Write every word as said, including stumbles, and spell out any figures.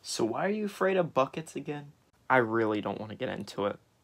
So why are you afraid of buckets again? I really don't want to get into it.